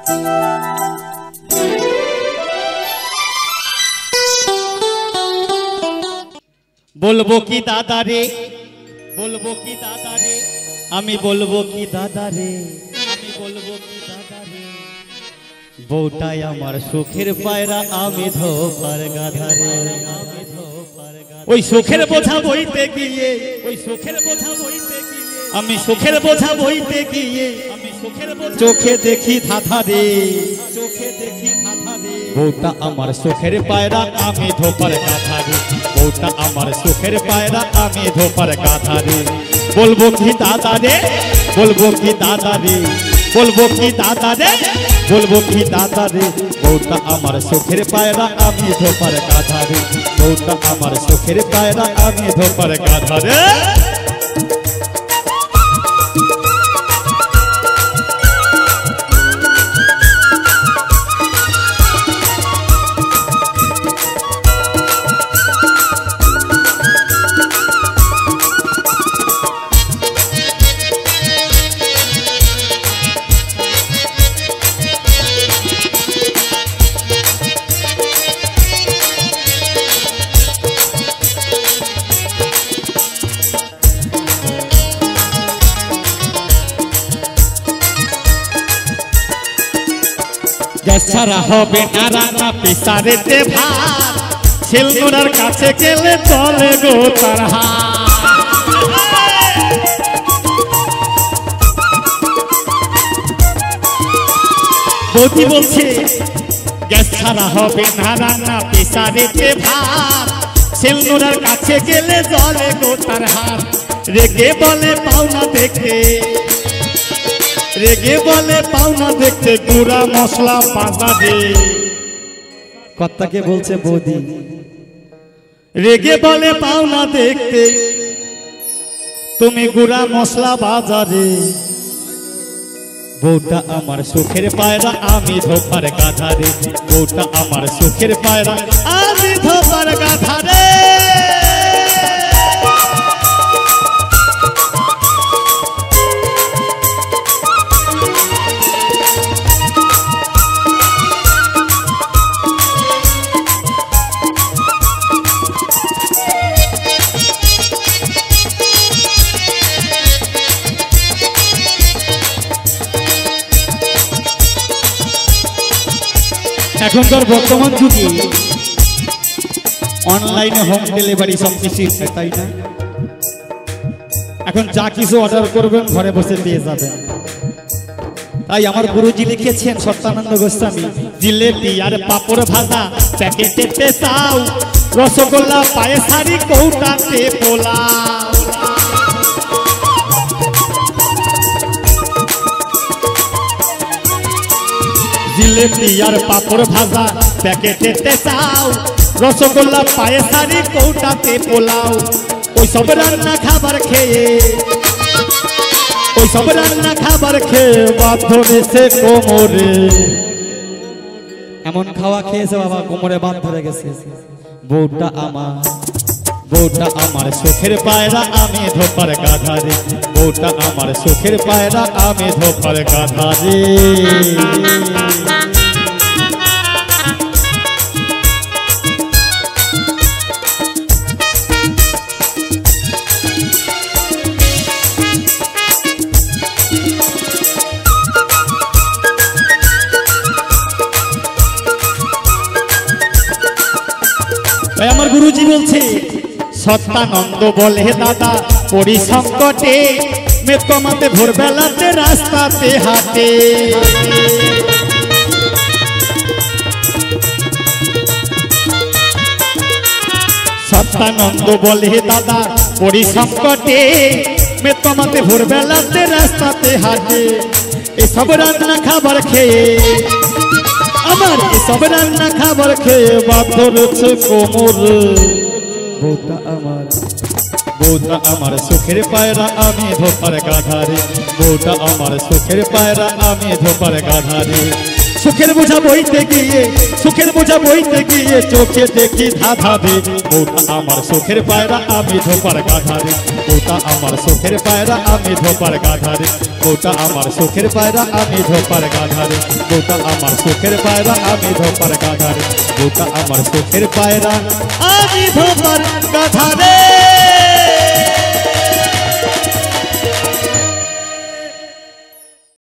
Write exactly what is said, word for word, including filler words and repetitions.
बोलबो की दादा रे बोलबो की दादा रे आमी बोलबो की दादा रे आमी बोलबो की दादा रे বউটাই আমার সুখের পায়রা আমি ধোপার গাধা রে ওই সুখের বোঝা বইতে গিয়ে ওই সুখের বোঝা বইতে গিয়ে আমি সুখের বোঝা বইতে গিয়ে আমি সুখের বোঝা চোখে দেখি ধাঁধা রে চোখে দেখি ধাঁধা রে বউটা আমার সুখের পায়রা আমি ধোপার গাধা রে বউটা আমার সুখের পায়রা আমি ধোপার গাধা রে বলবো কি দাদা রে বলবো কি দাদা রে বলবো কি দাদা রে বলবো কি দাদা রে বউটা আমার সুখের পায়রা আমি ধোপার গাধা রে বউটা আমার সুখের পায়রা আমি ধোপার গাধা রে ছাড়া হবে না রান্না পিসারেতে ভাত ছেলনোড়ার কাছে গেলে চলে গো তার বৌদি বলছে গ্যাস ছাড়া হবে না রান্না পিসারেতে ভাত ছেলনোড়ার কাছে গেলে চলে গো তার হাত রেগে বলে পাওনা দেখে রেগে বলে পাওনা দেখতে গুড়া মশলা বাজারে কর্তাকে বলছে বৌদি রেগে বলে পাওনা দেখতে তুমি গুড়া মশলা বাজারে বউটা আমার সুখের পায়রা আমি ধোপার গাধা রে বউটা আমার সুখের পায়রা আমি ধোপার গাধা রে এখনকার বর্তমান যুগে অনলাইনে হোম ডেলিভারি সব কিছু তাই না এখন যা কিছু অর্ডার করবেন ঘরে বসে পেয়ে যাবেন তাই আমার গুরুজি লিখেছেন সত্যানন্দ গোস্বামী জিলেবি আর পাপড় ভাজা প্যাকেটেতে চাও রসগোল্লা পায়েসারি কৌটাতে পোলাও জিলেবি আর পাপড় ভাজা প্যাকেটেতে চাও রসগোল্লা পায়েসারি কৌটাতে পোলাও ওই সব রান্না খাবার খেয়ে ওই সব রান্না খাবার খেয়ে বাধ্য হয়েছে কোমরে এমন খাওয়া খেয়েছে বাবা কোমরে বাদ ধরে গেছে বউটা আমার বউটা আমার সুখের পায়রা আমি ধোপার গাধা রে বউটা আমার সুখের পায়রা আমি ধোপার গাধা রে আমার গুরুজি বলছে সত্যানন্দ বলে দাদা পড়ি সংকটে মেদ কমাতে ভোরবেলাতে রাস্তাতে হাঁটে সত্যানন্দ বলে দাদা পড়ি সংকটে মেদ কমাতে ভোরবেলাতে রাস্তাতে হাঁটে এসব রান্না খাবার খেয়ে আমার এসব রান্না খাবার খেয়ে বাধ্য রয়েছে কোমর বউটা আমার বউটা আমার সুখের পায়রা আমি ধোপার গাধা রে বউটা আমার সুখের পায়রা আমি ধোপার গাধা রে সুখের বোঝা বইতে গিয়ে সুখের বোঝা বইতে গিয়ে চোখে দেখি ধাঁধা রে বউটা আমার সুখের পায়রা আমি ধোপার গাধা রে বউটা আমার সুখের পায়রা আমি ধোপার গাধা রে বউটা আমার সুখের পায়রা আমি ধোপার গাধা রে বউটা আমার সুখের পায়রা আমি ধোপার গাধা রে বউটা আমার সুখের পায়রা আমি ধোপার গাধা রে।